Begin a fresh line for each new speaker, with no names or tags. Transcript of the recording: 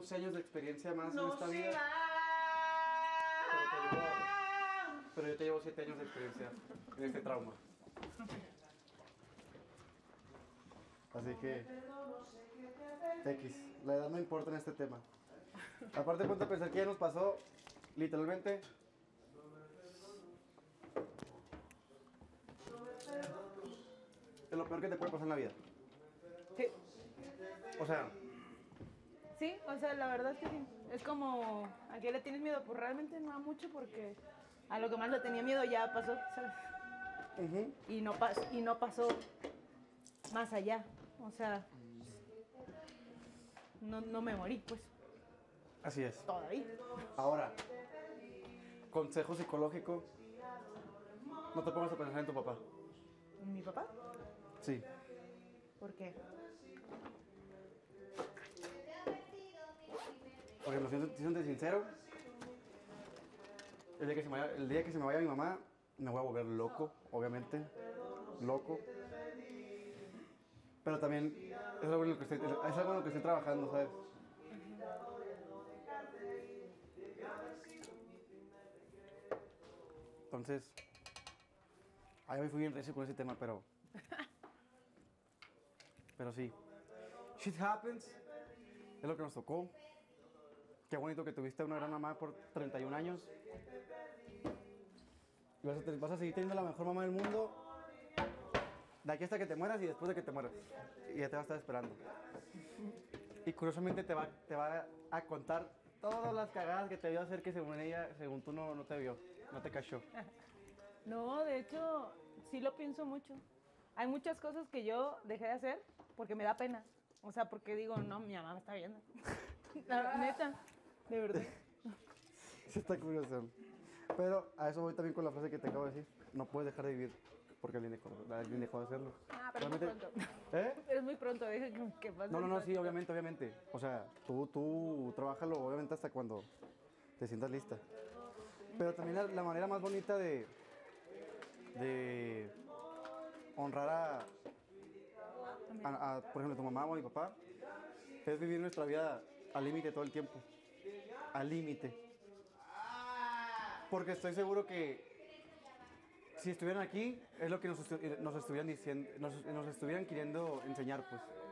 11 años de experiencia más en
No
esta
se
vida.
va.
Pero yo te llevo 7 años de experiencia en este trauma. Así que... X, la edad no importa en este tema. Aparte, ponte a pensar que ya nos pasó, literalmente... Es lo peor que te puede pasar en la vida.
Sí.
O sea,
Sí, o sea, la verdad es que sí. Es como, ¿a qué le tienes miedo? Pues realmente no a mucho porque a lo que más le tenía miedo ya pasó, ¿sabes? Y no pasó más allá. O sea, no me morí, pues,
así es.
todavía.
Ahora, consejo psicológico, no te pongas a pensar en tu papá.
¿Mi papá?
Sí.
¿Por qué?
Porque lo siento sincero, el día que se me vaya mi mamá, me voy a volver loco, obviamente. Loco. Pero también es algo en lo que estoy trabajando, ¿sabes? Entonces, ahí me fui bien recio con ese tema, pero sí. Shit happens. Es lo que nos tocó. Qué bonito que tuviste una gran mamá por 31 años. Y vas a seguir teniendo la mejor mamá del mundo. De aquí hasta que te mueras y después de que te mueras. Y ya te va a estar esperando. Y curiosamente te va a contar todas las cagadas que te vio hacer que según ella, según tú no te vio, no te cachó.
No, de hecho, sí lo pienso mucho. Hay muchas cosas que yo dejé de hacer porque me da pena. O sea, porque digo, no, mi mamá me está viendo. Neta, de verdad.
Sí está curioso. Pero a eso voy también con la frase que te acabo de decir. No puedes dejar de vivir porque alguien dejó de hacerlo.
Ah, pero es muy
Realmente-
pronto.
¿Eh?
Pero es muy pronto, deja que pase.
No, sí, obviamente. O sea, tú trabájalo obviamente hasta cuando te sientas lista. Pero también la manera más bonita de honrar por ejemplo, tu mamá o a mi papá, es vivir nuestra vida al límite todo el tiempo. Al límite. Porque estoy seguro que si estuvieran aquí, es lo que nos estuvieran diciendo, nos estuvieran queriendo enseñar, pues.